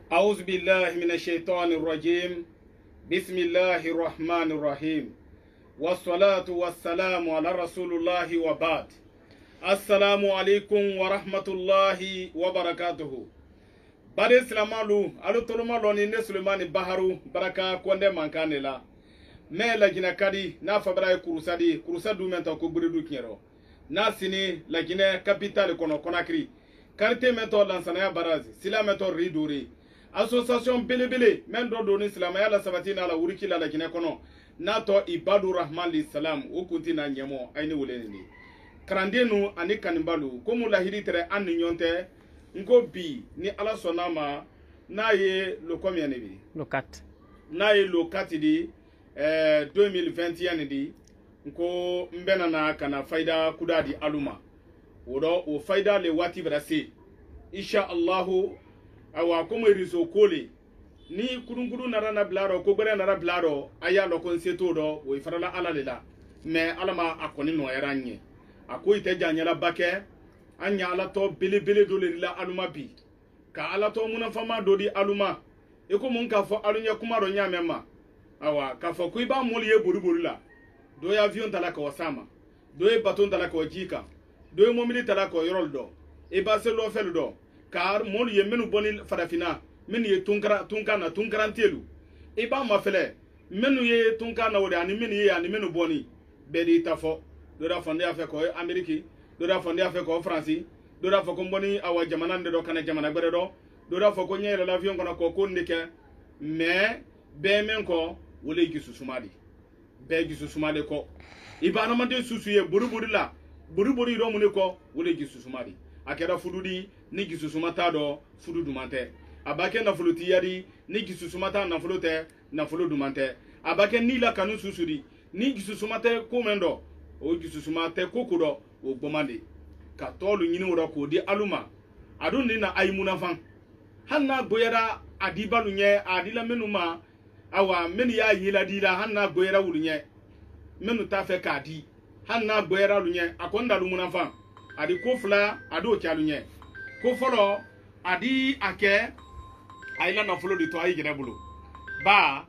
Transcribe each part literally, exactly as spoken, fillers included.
أعوذ بالله من الشيطان الرجيم بسم الله الرحمن الرحيم والصلاة والسلام على رسول الله وبعد السلام عليكم ورحمة الله وبركاته bade silamalu alu toluma loni ne sulemani baharu baraka konde mankane la me la jina kadi na fabra kurusadi kurusadu menta ko buridu kiero na sini la jina capitale kono Conakry quartier mento lansana barazi sila mento riduri association belebele men do doni silamaya la sabatina la wuriki la la jina kono na to ibadu rahman li salam o kunti na nyemo ayni woleni krandenu ani kanimbalu ko mu lahiri tere an nyonte ngo bi ni ala sonama na ye le combien ne bi le quatre na ye le quatre di euh deux mille vingt et un di ngo mbena na kana faida kudadi aluma wodo o faida le wati brasi insha Allah awa ko mo rizo kole ni kurunguru nara na blaro ko gbere nara blaro aya lo ko nseto do o farala ala lela me alama akoni no eranye akoite janyala bake anya ala to bele bele do le la aluma bi ka ala to muna fama do di aluma e ko mun ka fo alunya kuma ro nya mema awa ka fo ku iba moli e buru buru la do ya avion tala ko sama do e baton tala ko jika do e momili tala ko yorol do e ba se lo fel do car moli ye menu boni farafina menu ye tunkara tunkana tunkarantelu e ba ma fele menu ye tunkana wori ani menu ye ani menu boni be di tafo do da fonde afa ko Ameriki do da fonde afa ko France do da foko mboni awa jamana ndo kana jamana gbere do do da foko nyere l'avion kono ko ko ndike mais be men ko wole gisu sumadi be gisu sumade ko ibana mande susu ye buruburi la buruburi do mun ko wole gisu sumadi akeda fududi ni gisu sumata do fudu dumante abake na fuluti yari ni gisu sumata na fulute na fulu dumante abake ni la kanu susudi ni gisu sumate ko mendo o gisu sumate ko kudo o bomande ka tolu nyini wora ko di aluma adun ni na aymuna fan hanna goyara adibalu nye adila menuma awa men ya yila dila hanna goyara wulunye menu ta fe kadi hanna goyara lunye akonda lumuna fan adi ko fla ado chalunye ko folo adi ake ayla na folo di to ayi gere bulu ba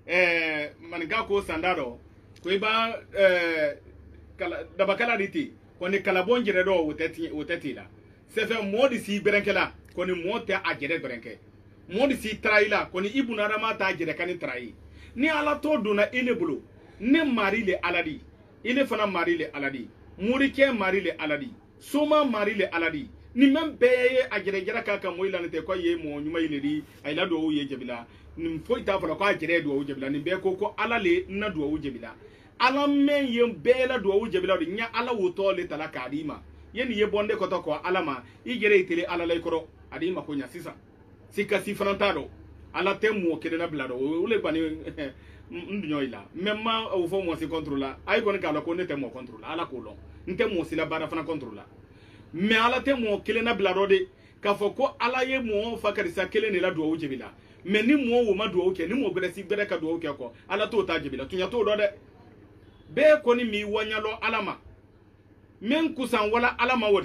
eh maniga ko sandaro ko iba eh kala dabakala diti koni kala bonjere do woteti woteti la se fe modi si berenkela koni mote ajere berenke modi si traila koni ibuna rama ta ajere kani trai ni ala to duna ile bulu ne mari le aladi ile fana mari le aladi murike mari le aladi soma mari le aladi ni mem beye ajere jera kaka moila ne te ko ye mo nyuma ile di ayla do ye jebila ni foi ta fala ko ajere do jebila ni be ko ko alale na do jebila ala men yem bela do wu jebila do nya ala wuto le tala kadima yen ye bonde ko to ko alama igere itele ala lay koro adima ko nya sisa sika sifranta do ala temu kede na blado ule bani ndunyo ila memma o fo mo si contrôla ay ko ka ko ne temu contrôla ala ko lo ntemu si la bara fana contrôla me ala temu kele na blado de ka fo ko ala ye mo fa karisa kele ne la do wu jebila me ni mo wo ma do wu ke ni mo bere si bere ka do wu ke ko ala to ta jebila tunya to do de be koni mi wanyalo alama men kusan wala alama wodi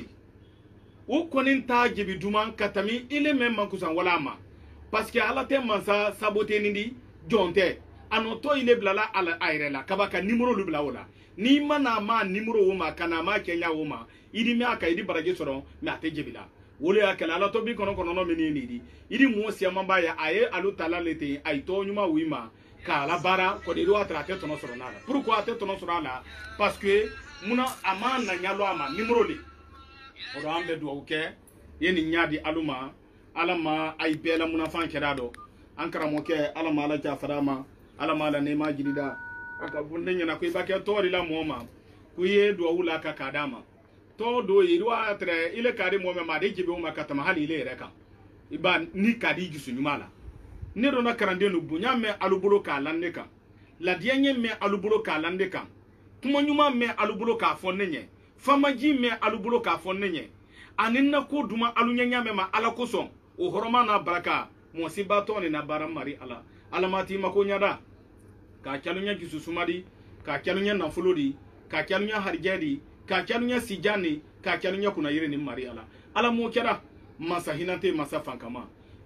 o koni ta jibi duman katami ile men man kusan wala ama parce que ala te mansa sabote nindi jonte anoto ile blala ala airela kabaka numero lu bla wala ni mana ma numero wo ma kana ma kenya wo ma idi mi aka idi barage soro mi ate jibila wole akala ala to bi kono kono no menini di idi mo sia mamba ya aye alu tala lete ay to nyuma wima kala bara ko de do atrate to no soro nala pourquoi ate to no soro nala parce que muna amana nyalo ama numero li o do ambe do ke yeni nyaadi aluma alama ay bela muna fan kedado ankara mo ke alama ala jafarama alama ala ne ma jidida aka bunde nyana ko ibake to ri la moma ku ye do wula ka kadama to do yirwa atre ile kadi mo me ma de jibe o makatama hali ile reka iba ni kadi gisu nyumala ne do na karande no bunya me alubolo ka lande ka la dienye me alubolo ka lande ka tumo nyuma me alubolo ka fonnenye famaji me alubolo ka fonnenye aninna ko duma alunyanya me ma ala koson o horoma na baraka mo sibato ni na baram mari ala alamati mako nyada ka kyalunya gisu sumadi ka kyalunya na fulodi ka kyalunya harjedi ka kyalunya sijani ka kyalunya kuna yire ni mari ala ala mo kyara masa hinate masa fankama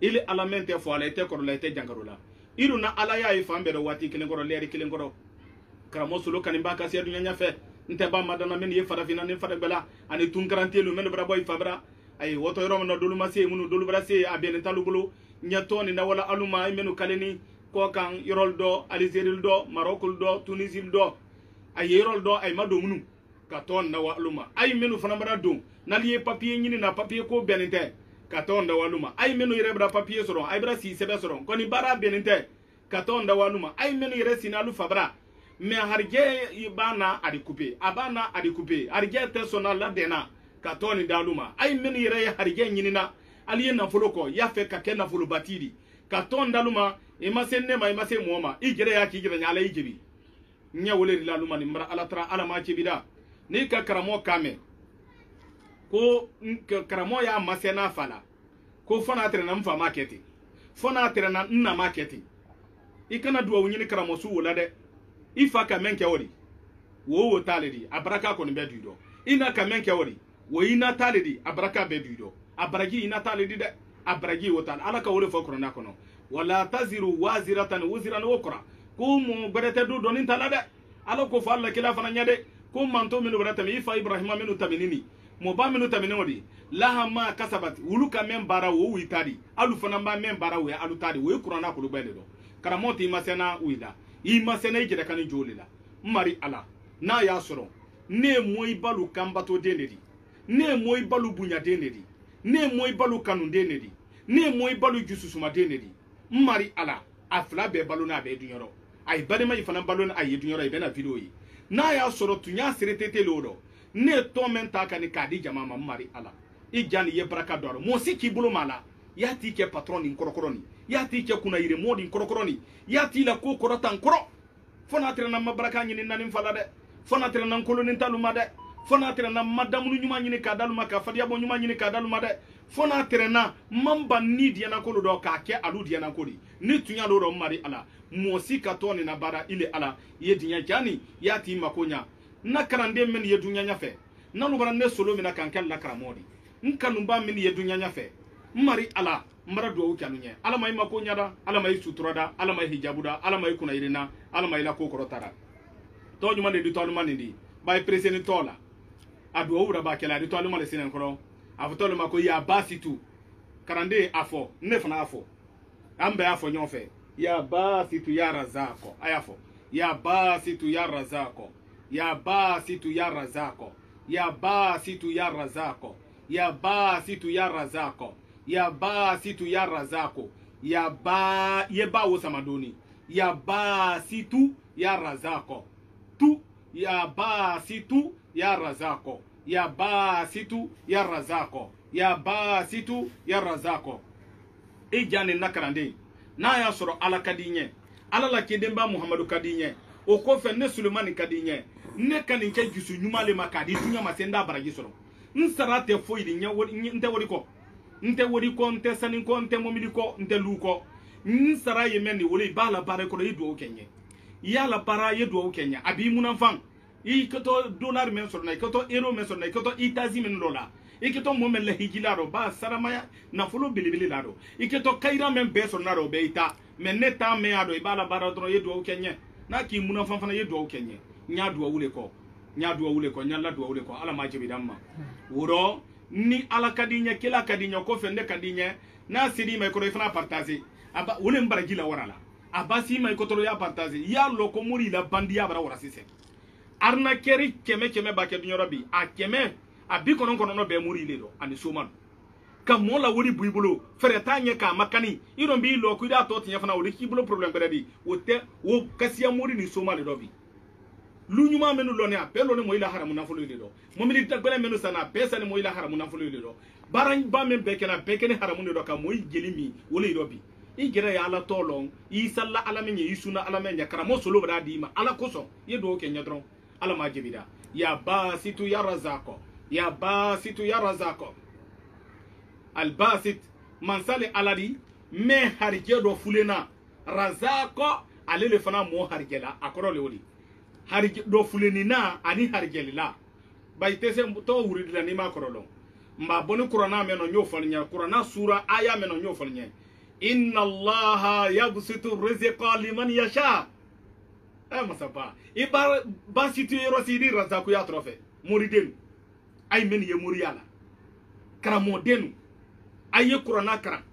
ili ala mente fo ala ite korola ite jangarola iru na ala ya ifan bere wati kelen koro leri kelen koro karamo solo kanimba kasi adunya nyafe nte ba madana men ye fara fina ne fara bela ani tun garantelu men bra boy fabra ay woto yoro no dolu mase munu dolu bra se abene talubulo nyato ni na wala aluma menu kaleni ko kan yorol do alizeril do marokul do tunisil do ay yorol do ay mado munu ka ton na waluma ay menu fana bra do naliye papier nyini na papier ko benente ka ton da waluma ay menu yere bra papier soron ay bra si sebe soron koni bara benente ka ton da waluma ay menu yere sinalu fabra me harje ibana adi couper abana adi couper harje te sona la dena ka ton da luma ay menu yere harje nyini na aliye na foloko ya fe ka ke na folo batiri ka ton da luma e masenne ma e masse moma igere ya ki gere nyala ijibi nya wole la luma ni mara ala tra ala ma chibida ni ka karamo kame ko karamo ya masena fala ko fona tere na mfa market fona tere na nna market ikana duwa wunyini karamo su wala de ifa ka menke wori wo wo taledi abaraka ko ni bedudo ina ka menke wori wo ina taledi abaraka bedudo abaragi ina taledi de abaragi wo tal ala ka wole fo korona kono wala taziru waziratan wuzran ukra ko mo berete do donin talade ala ko fa alla kila fana nyade ko manto minu berete mi fa ibrahima minu taminini mo ba minu taminodi laha ma kasabat wuluka men bara wo witadi alu fana ba men bara wo alu tadi wo korona ko do bele do karamoti masena wida i masena ijede kan jolila mari ala na ya soro ne moy balu kambato denedi ne moy balu bunya denedi ne moy balu kanu denedi ne moy balu jususuma denedi mari ala afla be balu na be dunyoro ay bade ma ifana balu na ay dunyoro be na video yi na ya soro tunya seretete lodo ne to men ta kan kadi jama ma mari ala i jani ye baraka doro mo siki bulu mala ya ti ke patron in korokoroni ya ti ke kuna ire modi in korokoroni ya ti la ko korota nkoro fona tere na mabaraka nyini nanin fala de fona tere na koloni taluma de fona tere na madamu nyuma nyini ka daluma ka fadia bo nyuma nyini ka daluma de fona tere na mamba ni dia na kolo do ka ke alu dia na kodi ni tunya do ro mari ala mo sika to ni na bara ile ala ye dinya jani ya ti makonya na karande men ye dunya nyafe na no bara ne solo mi na kan kan la karamodi nkanu ba men ye dunya nyafe mari ala mara do kanu nye ala mai makonya da ala mai sutura da ala mai hijabu da ala mai kuna irina ala mai la kokoro tara to nyuma de to aluma ndi bay president tola adu owura ba kela de to aluma le sinen koro avutolo mako ya basitu karande afo nefana afo ambe afo nyofe ya basitu ya razako ayafo ya basitu ya razako ya basitu ya razako ya basitu ya razako ya basitu ya razako ya basitu ya razako ya ba ye ba wo samadoni ya basitu ya razako tu ya basitu ya razako ya basitu ya razako ya basitu ya razako e jani nakarande na ya soro ala kadinye ala la kedemba muhammadu kadinye o ko fe ne sulemani kadinye ne kaninke jusu nyumale makadi tunya masenda baraji soro nsarate foyidi nya wori nte wori ko nte wori ko nte sani ko nte momili ko nte lu ko nsara yemeni wori bala bare ko yido kenye yala para yedo kenya abi munafan i koto dollar men sorna koto euro men sorna koto itazi men dola i koto mo men la hijilaro ba saramaya na folo bilibili laro i koto kaira men be sorna ro be ita men neta me ado ibala bara dro yedo kenya na ki munafan fana yedo kenya nya do wule ko nya do wule ko nya la do wule ko ala ma jibi damma woro ni ala kadinya kila kadinya ko fende kadinya na sidi mai ko fana partager aba wule mbaraji la warala abasi mai ko tolo ya partager ya loko muri la bandi ya bara wara sise arna keri keme keme ba ke dunyoro bi a keme abi konon konon no be muri le do ani soman ka mo la wuri buibulo fere tanye ka makani iron bi lo ku da to tinya fana wuri kibulo problem beredi wote wo kasiya muri ni soman le do bi lunyuma menu lo ne apelo ne mo ila haramu na folo le do mo mi tagbele menu sana pesa ne mo ila haramu na folo le do baran ba men be kana be kene haramu ne do ka mo gelimi wole do bi igere ya ala tolong isalla ala menye isuna ala menye karamo solo bada dima ala koso yedo kenya dron ala majibida ya basitu ya razako ya basitu ya razako al basit mansale aladi me harje do fulena razako alele fana mo harjela akoro le wodi harje do fuleni na ani harjelila baytese to wuridila ni makorolo mba boni qur'ana meno nyo folnya qur'ana sura aya meno nyo folnya inna allaha yabsutu rizqa liman yasha eh masaba ibar ba situ yoro sidi razaku ya trofe muridenu ay men ye muriyala karamo denu ay kurana kara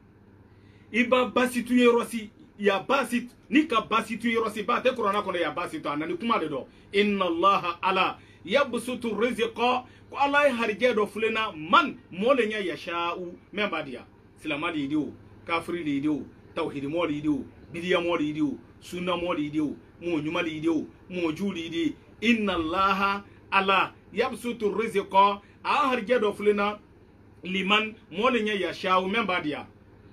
iba ba situ yoro si ya basit ni ka basitu yoro si ba te kurana kono ya basitu anani kuma de do inna allaha ala yabsutu rizqa ko Allah harje do fulena man molenya yasha'u membadia silama lidio kafiri lidio tawhid mo lidio bidiya mo lidio sunna mo lidio mo nyuma lidio mo julidi inna allaha ala yabsutu rizqa a harje do fulena liman molenya yasha'u membadia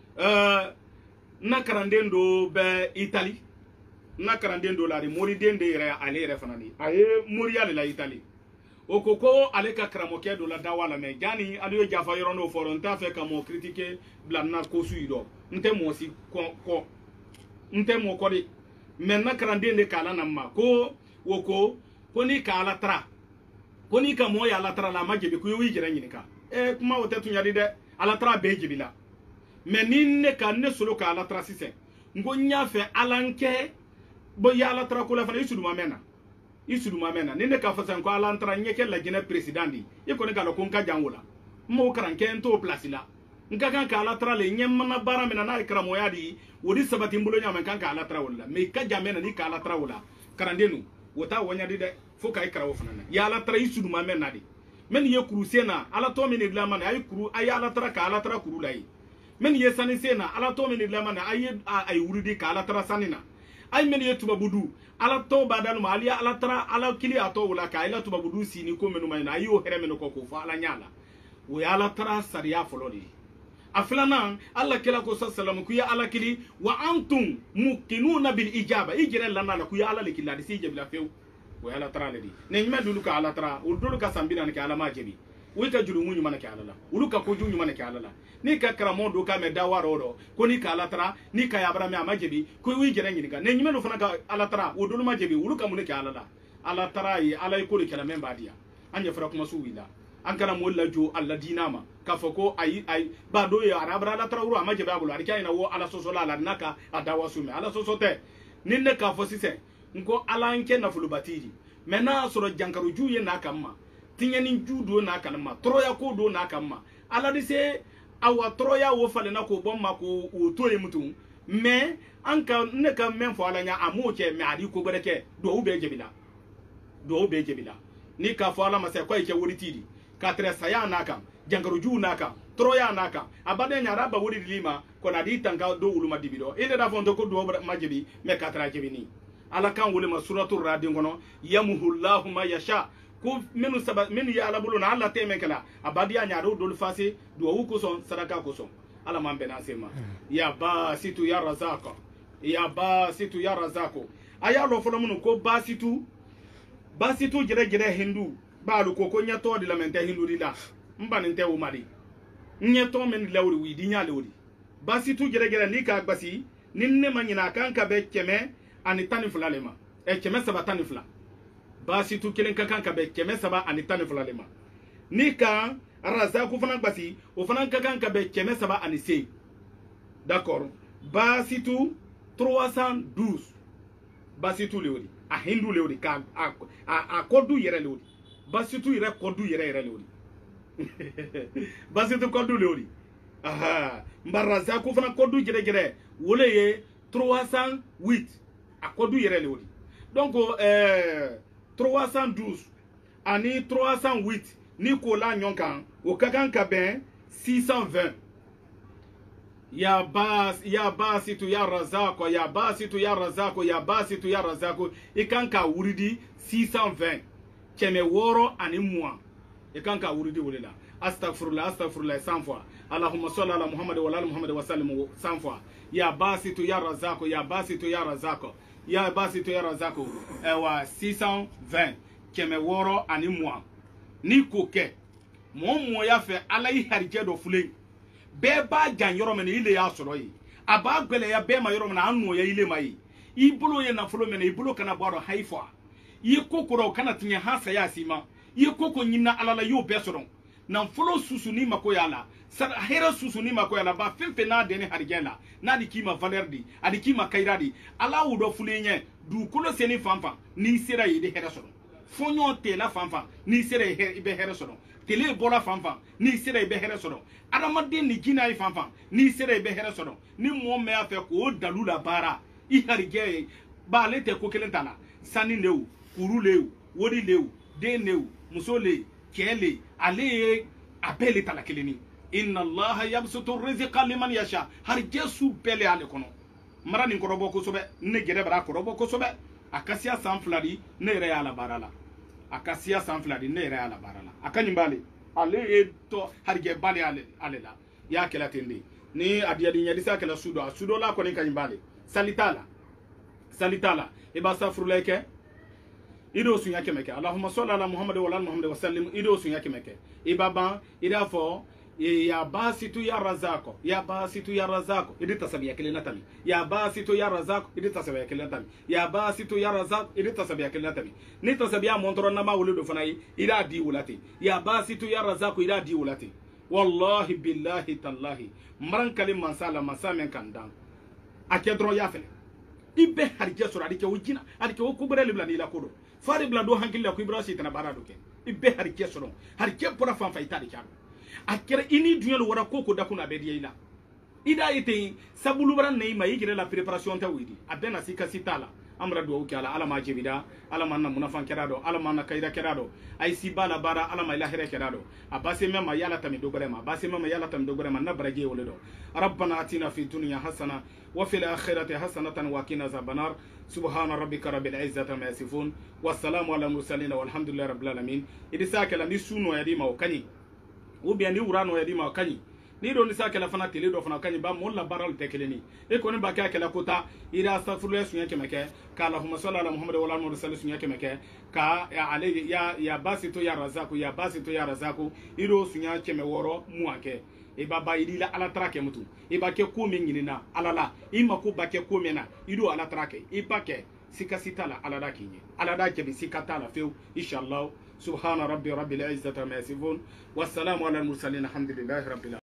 euh na karandendo be Italy na karandendo la mori dende yere ale yere fanani aye mori ale la Italy okoko ale ka kramoke do la dawala me jani aliyo jafa yorondo foronta fe ka mo critiquer blanna ko suido nte mo si ko ko nte mo ko di men na karandende kala namma ko woko ko ni kala tra ko ni ka mo ya la tra la majebi ko wi jira nyinika e kuma wote tunyadi de ala tra be jibila menine ka ne solo ka ala tra sise ngo nyafe alanke bo ya ala tra ko la fa isudu mamena isudu mamena nene ka fa san ko ala tra nyeke la jene presidenti e ko ne ka lo ko nka jangola mo karanke ento place la nka kan ka ala tra le nyem na bara mena na ikra mo yadi wodi sabati mbulo nyama kan ka ala tra wala me ka jamena ni ka ala tra wala karandenu wota wonya di de fo ka ikra wo fanana ya ala tra isudu mamena di men ye kuru sena ala to men igla man ay kuru ay ala tra ka ala tra kuru lai men ye sani sena ala to men igla man ay ay wuridi ka ala tra sanina ay men ye tubabudu ala to badanu ma ali ala tra ala kili ato wala ka ala tubabudu sini ko menu mayna ayo here men ko ko fa ala nyala wo ya ala tra sariya folodi aflana alla kila ko sallallahu ku ya ala kili wa antum muqinuna bil ijaba ijira lana la ku ya ala likila di sije bila few wo ya ala tra ledi ne nyima dulu ka ala tra ul dulu ka sambina ne ka ala majebi wo ka julu munyu mana ka ala la ulu ka ko junyu mana ka ala la ni ka kramo do ka me dawaro do ko ni ka ala tra ni ka ya bara me amajebi ko wi jira nyini ka ne nyima do fana ka ala tra wo dulu majebi ulu ka mun ka ala la ala tra yi ala ko le kala memba dia anya fara kuma su wila an kana molla jo alla dinama ka foko ay ay ba do ya arabra la tra uru amajebi abulu ari kaina wo ala soso la la naka adawa sume ala soso te ninne ka fo sise nko ala nke na fulu batiri mena soro jankaru juye na kamma tinyani judo na kanma troya ko do na kamma ala dise awa troya wo fale na ko bomma ko o toye mutum me anka ne ka men fo ala nya amoche me adi ko bereke do ube jebila do ube jebila ni ka fo ala mase ko ike wori tidi ka tre saya na kam jankaru ju na kam troya na kam abade nya raba wori lima ko na di tanka do uluma dibido ile da fon to ko do majebi me ka tra jebini ala kan wole ma suratul radi ngono yamuhu Allahu ma yasha ko menu saba menu ya ala bulu na ala teme kala abadi ya nyaado dol fase do wu ko son sadaka ko son ala mambe na sema ya basitu ya razaka ya basitu ya razako aya lo folo munu ko basitu basitu jere jere hindu ba lu ko ko nyato di la mente hindu di la mbani nte wo mari nyato men lawri wi di nya lawri basitu jere jere ni ka gbasi ninne manyina kan ka be keme ani tani fulalema e keme saba tani fula basi tu kelen kankan ka be keme saba ani tani fulalema ni ka razaku fana gbasi o fana kankan ka be keme saba ani se d'accord basi tu trois cent douze basi tu leodi a hindu leodi ka a a, a kodu yere leodi basi tu yere kodu yere yere leodi basi tu kodu leodi aha mbarazaku fana kodu jere jere wole ye trois cent huit a kodu yere leodi donc euh trois cent douze ani trois cent huit ni ko la nyonkan o kakan ka ben six cent vingt ya bas ya basitu ya razako ya basitu ya razako ya basitu ya razako ikanka wuridi six cent vingt keme woro ani moi ikanka wuridi wulela astaghfirullah astaghfirullah cent fois allahumma salli ala muhammad wa ala muhammad wa sallim cent fois ya basitu ya razako ya basitu ya razako ya basitu ya razako ewa six cent vingt keme woro ani moi ni koke mo mo ya fe ala yi harje do fule be ba jan yoro men ile ya soro yi aba gbele ya be ma yoro men anu ya ile mai ibulo ye na fulo men ibulo kana baro haifa yi kokoro kana tinya hasa ya sima yi koko nyina alala yo be soro na fulo susu ni mako ya la sar hera susuni ma ko yala ba femfe na de ne harigela na di kima valeur di adi kima kaira di ala wo do fulenye du kulo seni fanfa ni sera yi de hera so fonyo te la fanfa ni sera yi be hera so tele bola fanfa ni sera yi be hera so adamade ni gina yi fanfa ni sera yi be hera so ni mo me afa ko dalula bara i harige ba le te ko kelentala sani lewu kuru lewu wodi lewu de lewu musole kele ale apele tala keleni inna allaha yabsutu rizqa liman yasha har jesu bele ale kono mara ni korobo ko sobe ne gere bara korobo ko sobe akasia sanfladi ne re ala barala akasia sanfladi ne re ala barala akanyimbale ale e to har ge bale ale ale la ya kela tende ni adia di nyadisa kela sudo sudo la ko ni kanyimbale salitala salitala e ba safruleke ido sunya kemeke allahumma salli ala muhammad wa ala muhammad wa sallim ido sunya kemeke ibaba ida fo ya basitu ya razako ya basitu ya razako idi tasabiya kelena tami ya basitu ya razako idi tasabiya kelena tami ya basitu ya razako idi tasabiya kelena tami ni tasabiya montoro na ma wuludo fanai ida di wulati ya basitu ya razako ida di wulati wallahi billahi tallahi maran kalim mansala masamen kandan akedro ya fele ibe harje sura dike wujina adike wo kubere libla ni la kodo fari bla do hankilla ku ibrasi tana barado ke ibe harje sura harje pora fan fayta de kado akere ini dunyalo wara koko dakuna bediya ila ida ite sabulu baran nei mai gire la préparation ta widi abena sika sitala amra do ukala ala ma jebida ala manna munafan kerado ala manna kaida kerado ay sibala bara ala ma ilahi kerado abase mema yala tami dogorema abase mema yala tami dogorema na baraje woledo rabbana atina fi dunya hasana wa fil akhirati hasanatan wa qina azabannar subhana rabbika rabbil izzati ma yasifun wassalamu ala mursalin walhamdulillahi rabbil alamin idisa kala ni suno yadi ma okani ou bien ni urano ya di ma kanyi ni do ni sa kala fana tele do fana kanyi ba mo la baral tekeleni e ko ni ba ka kala kota ira astaghfirullah sunya kemeke ka allahumma salli ala muhammad wa ala alihi wasallam sunya kemeke ka ya alayhi ya ya basito ya razaku ya basito ya razaku iro sunya keme woro muake e baba idila ala trake mutu e ba ke ko mengina alala i ma ko ba ke ko mena ido ala trake e ba ke sikasitala ala da kinye ala da ke bi sikatala feu inshallah سبحان ربي رب العزة ما يصفون والسلام على المرسلين الحمد لله رب العالمين.